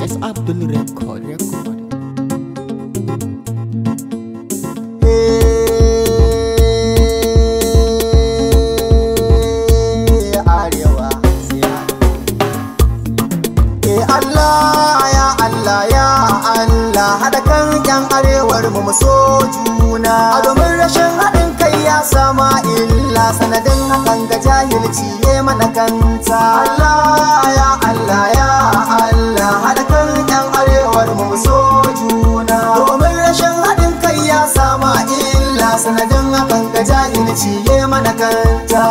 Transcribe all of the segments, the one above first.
S. Abdul Record. Haɗa kan ƴan arewar mu so juna, a domin rashin haɗin kai ya sama illa, sanadin hakan ga jahilci ya mana kanta. Allah ya Allah, haɗa kan ƴan arewar mu so juna, domin rashin haɗin kai ya sama illa, sanadin hakan ga jahilci ya mana kanta.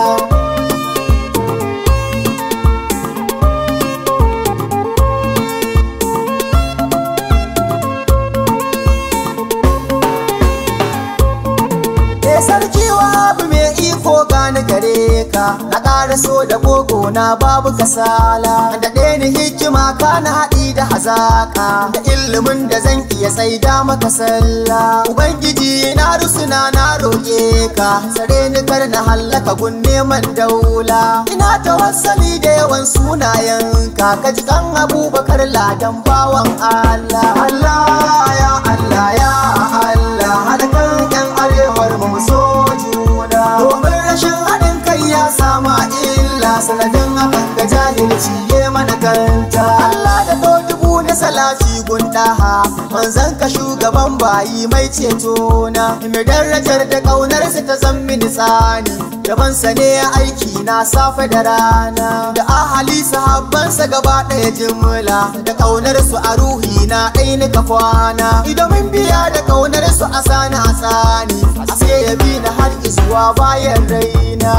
Sarki Wahabu mai iko gani gare ka, na ƙara so da gogo na babu kasala, da ni hikima ka na haɗi da hazaka, da ilimin da zan iya tsaida maka sallah. Ubangiji na rusuna na roƙe ka, sare ni kar na hallaka gun neman daula. Ina tawassali da yawan sunayenka, ka ji kan Abubakar Ladan bawan Allah. Allah ya Allah ya Allah, haɗa kan ƴan arewar mu so juna, domin rashin haɗin kai ya sama illa, sanadin hakan ga jahilci ya mana kanta. Allah da dubu na salati gundaha, manzon ka shugaban bayi mai ceto na, mai darajar da ƙaunar sa ta zan mini tsani, dabansa ne aiki na safe da rana, da ahali sahabbansa gaba ɗaya jimla, da ƙaunar su a ruhi na ɗai nika kwana, idan mun biya da ƙaunar su a sani a tsani, sai ya bi na har izuwa bayan raina.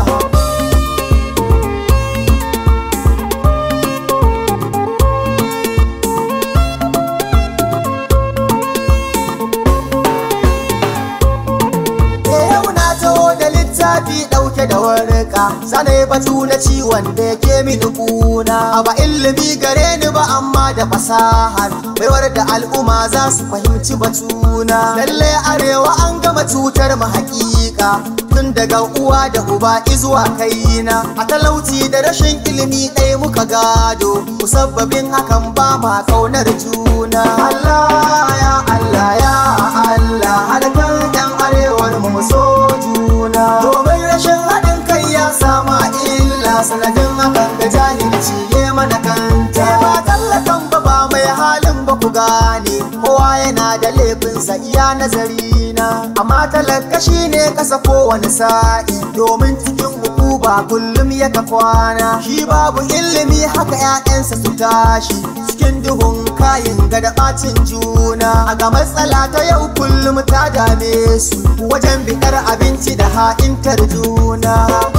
Ɗauke da warka sanai batu na ciwon da yake mini kuna, ba ilimi gare ni ba amma da fasahar baiwar da al'umma za su fahimci batuna. Lalle arewa an gama cutar mu hakika, tun daga uwa da uba izuwa kaina, a talauci da rashin ilimi ɗaya muka gado, musabbabin hakan ba ma kaunar juna. Allah ya Allah ya Allah, haɗa kan ƴan arewar mu so juna, domin rashin haɗin kai ya sama illa, sanadin hakan ga jahilci ya mana kanta. Ba tallakan ba mai halin ba ku gane, kowa yana da laifinsa iya nazari na, amma talaka shi ne kasa kowane sa'i, domin cikin ba kullum ya ka kwana. Shi babu ilimi haka 'ya'yansa su tashi cikin duhun kayin gada ɓacin juna, a ga matsala ta yau kullum ta dame su, wajen biɗar abinci da ha'intar juna.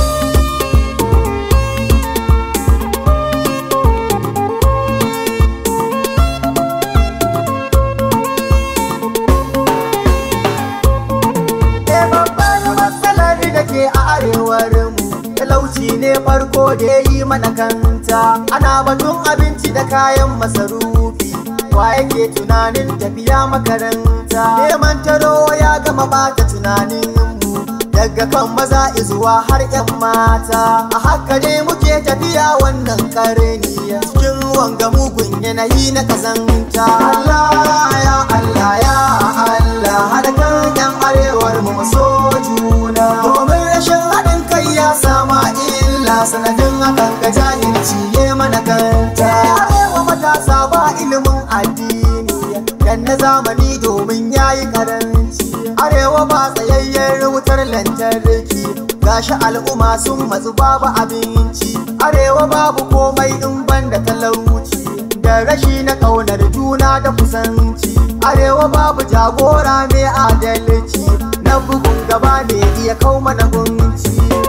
A arewar mu talauci ne farko da ya yi mana kanta, ana batun abinci da kayan masarufi, wa yake tunanin tafiya makaranta. Neman taro ya gama bata tunanin mu, daga kan maza izuwa har 'yan mata, a haka ne muke tafiya wannan karni, cikin wanga mugun yanayi na kazanta. Allah ya Allah ya Allah, haɗa kan 'yan arewar mu so juna, domin rashin haɗin kai ya sama illa, sanadin hakan ga jahilci ya mana kanta. Arewa matasa ba ilimin addini dan na zamani domin yayi karanci, arewa ba tsayayyar wutar lantarki, gashi al'umma sun matsu babu abinci, arewa babu komai in banda talauci da rashi na ƙaunar juna da kusanci, arewa babu jagora mai adalci, na bugun gaba ne iya kau mana gunci.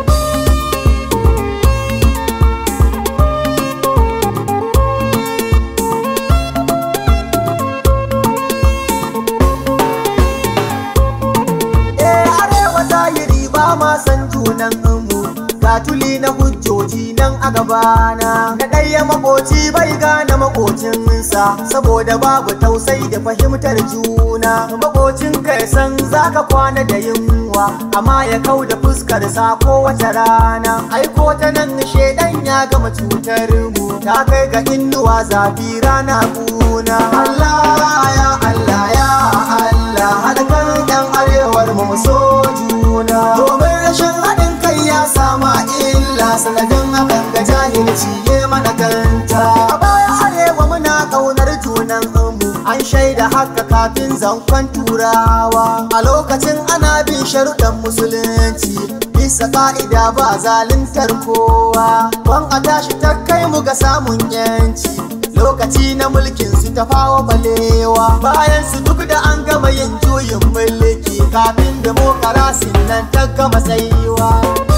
Arewa zahiri ba ma san junan mu, ga tuli na hujjoji nan a gabana, na ɗaya makoci bai gane makocinsa, saboda babu tausayi da fahimtar juna. Makocin kai san zaka kwana da yunwa, amma ya kau da fuskar sa kowace rana. Aiko ta nan shedan ya gama cutar mu, ta kai ga innuwa zafi rana kuna. juna. Allah ya Allah ya Allah haɗa kan ƴan arewar mu so juna. Domin rashin haɗin kai ya sama illa sanadin hakan ga jahilci ya mana kanta. A baya arewa muna ƙaunar junan mu an shaida haka kafin zankon turawa. A lokacin ana bin sharuɗan musulunci bisa ka'ida ba zaluntar kowa. Ban a tashi ta kai mu ga samun yanci lokaci na mulkin su Tafawa Balewa. Bayan su duk da an gama yin juyin mulki kafin demokarasin nan ta gama tsayuwa.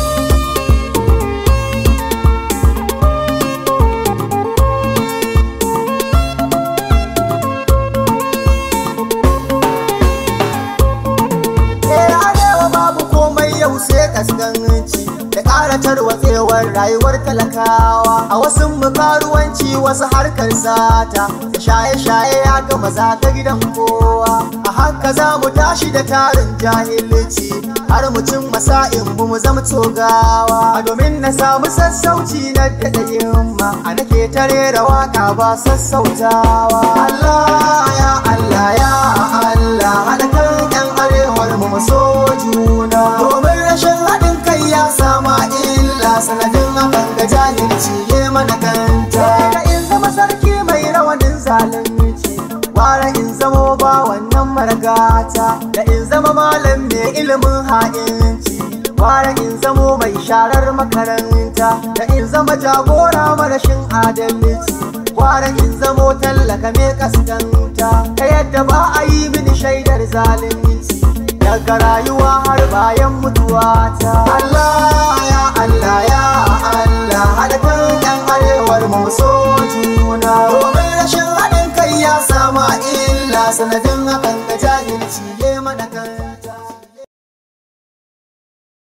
Sai kaskanci da ƙara tarwatsewar rayuwar talakawa. A wasu karuwanci wasu harkar sata da shaye-shaye ya gama zata gidan kowa. A haka za mu tashi da tarin jahilci har mu cin masa'in mu zama togawa. A domin na samu sassauci na daɗa himma a nake tare da waka ba sassautawa. Allah ya Allah ya Allah haɗa kan ƴan arewar mu so juna. Domin rashin haɗin kai ya sama illa sanadin hakan ga jahilci ya mana kanta. Da in zama sarki mai rawanin zalunci wara in zamo ba wannan margata. Da in zama malam mai ilimin ha'inci wara in zamo mai sharar makaranta. Da in zama jagora marashin adalci wara in zamo tallaka mai kaskanta. Ta yadda ba a yi mini shaidar zalunci daga rayuwa har bayan mutuwata. Allah ya Allah ya Allah haɗa kan ƴan arewar mu so juna. Domin rashin haɗin kai ya sama illa sanadin hakan